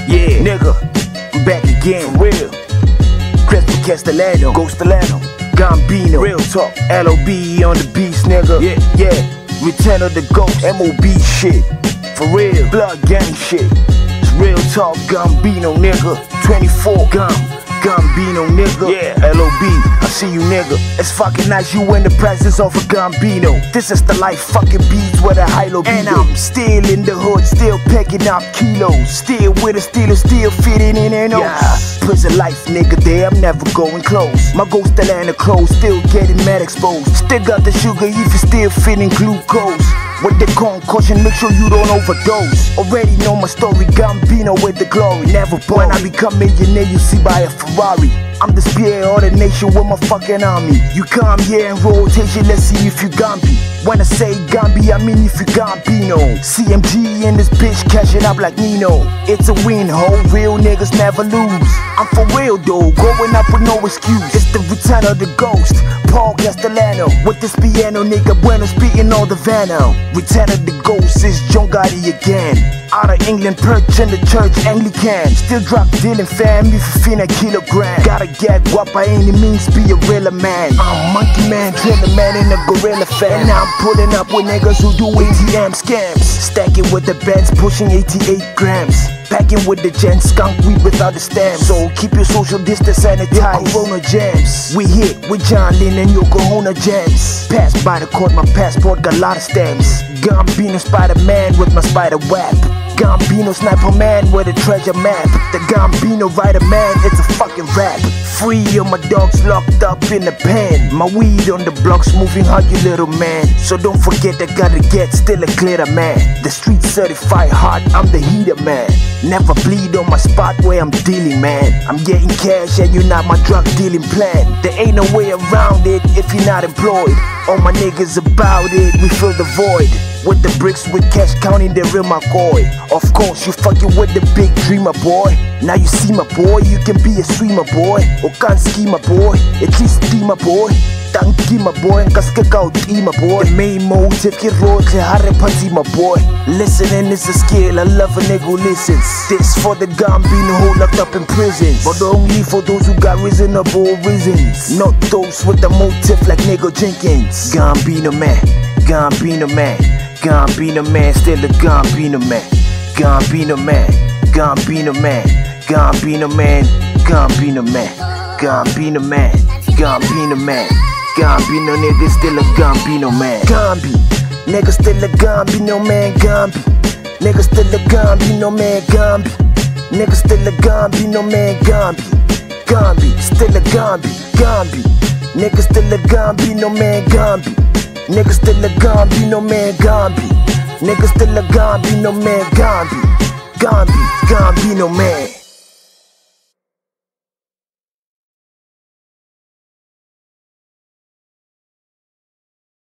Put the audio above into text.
Yeah, nigga, I'm back again, for real. Crespo Castellano, Ghostalano, Gambino, real talk, LOB on the beats, nigga. Yeah, Return of the Ghost, MOB shit, for real, blood gang shit. It's real talk, Gambino, nigga. 24, Gambino, nigga. Yeah, LOB, I see you, nigga. It's fucking nice you in the presence of a Gambino. This is the life fucking beats with a high low beat. And I'm still in the hood, still picking up kilos. Still with a stealer, still fitting in and out. Yeah. Prison life, nigga, there I'm never going close. My Ghostalano clothes still getting mad exposed. Still got the sugar if you still feeling glucose. With the concussion, make sure you don't overdose. Already know my story, Gambino with the glory. Never born, when I become millionaire, you see by a Ferrari. I'm the spear of the nation with my fucking army. You come here in rotation, let's see if you Gambi. When I say Gambi, I mean if you Gambino. CMG in this bitch, cashing up like Nino. It's a win, ho, real niggas never lose. I'm for real though, going up with no excuse. It's the return of the ghost, Paul Castellano. With this piano, nigga, bueno, spitting all the venom. Return of the ghost is John Gotti again. Out of England, perch in the church, Anglican. Still drop dealing fam, if you feel a kilogram. Gotta get guap by any means, be a real man. I'm monkey man, driller man in a gorilla fan. And I'm pulling up with niggas who do ATM scams. Stacking with the beds, pushing 88 grams. Packing with the gent, skunk weed without the stamps. So keep your social distance sanitized. Corona jams. We hit with John Lennon and Yokohama jams. Passed by the court, my passport got a lot of stamps. Gambino Spider-Man with my spider web. Gambino Sniper Man with a treasure map. The Gambino Rider Man, it's a fucking rap. Free of my dogs locked up in the pen. My weed on the blocks moving hard, you little man. So don't forget I gotta get still a glitter man. The street certified hot, I'm the heater man. Never bleed on my spot where I'm dealing, man. I'm getting cash and you're not my drug dealing plan. There ain't no way around it if you're not employed. All my niggas about it, we fill the void. With the bricks, with cash counting the real McCoy. Of course, you fucking with the big dreamer, boy. Now you see my boy, you can be a streamer, boy. Or can't ski my boy, at least be my boy. Thank you, my boy, and kaskakaw my boy. The main motive, get road, party, my boy. Listening is a skill, I love a nigga who listens. This for the Gambino who locked up in prisons, but only for those who got reasonable reasons. Not those with the motive like nigga Jenkins. Gambino man, Gambino man, Gambino man, still a Gambino man. Gambino man, Gambino man, Gambino man, Gambino man, Gambino man, Gambino man. Gambino nigga still a Gambino man. Gambi, nigga still a Gambino man. Gambi, nigga still a Gambino man. Gambi, nigga still a Gambino man. Gambi, Gambi, still a Gambi. Gambi, nigga still a Gambino man. Gambi, nigga still a Gambino man. Gambi, nigga still a Gambino man. Gambi, Gambi, Gambino man.